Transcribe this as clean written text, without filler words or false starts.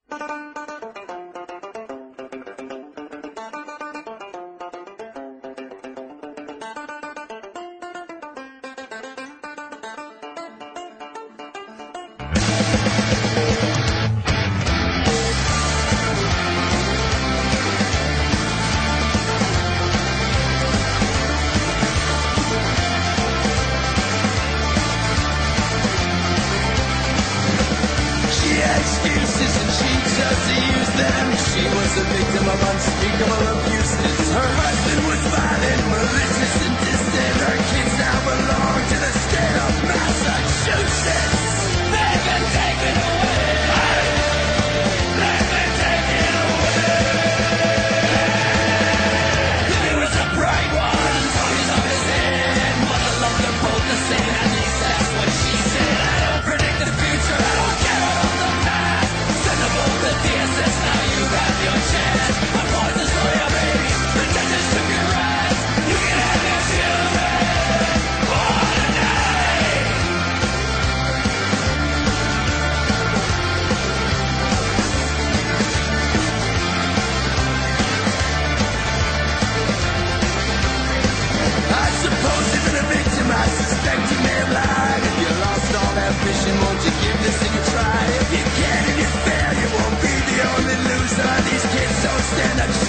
Excuses and she chose to use them. She was a victim of unspeakable abuses. Her husband was violent, malicious, and distant. Her kids now belong to the state of Massachusetts. They can take it away. They can take it away. He was a bright one, toys of his head. Mother loved them both the same, at least that's what she said. I don't predict the future, I don't care about the past. Send them both to DSS, now you have your chance. I want to destroy your baby, pretend this took your rise. You can have your children for the night. I suppose you've been a victim, I suspect you may have lied. If you lost all ambition, won't you give this thing a try? If you can and you fail, you won't be the only loser. These kids don't stand a chance.